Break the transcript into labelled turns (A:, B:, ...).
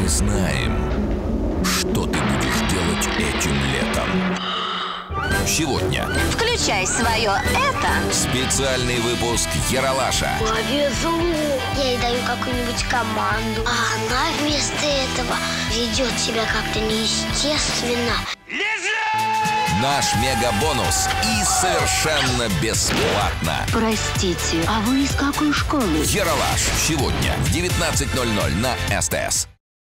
A: знаем, что ты будешь делать этим летом. Сегодня
B: Включай свое «это».
A: специальный выпуск Ералаша.
C: Повезло. Я ей даю какую-нибудь команду, а она вместо этого ведет себя как-то неестественно.
A: Наш мегабонус и совершенно бесплатно.
B: Простите, а вы из какой школы?
A: Ералаш. Сегодня в 19:00 на СТС.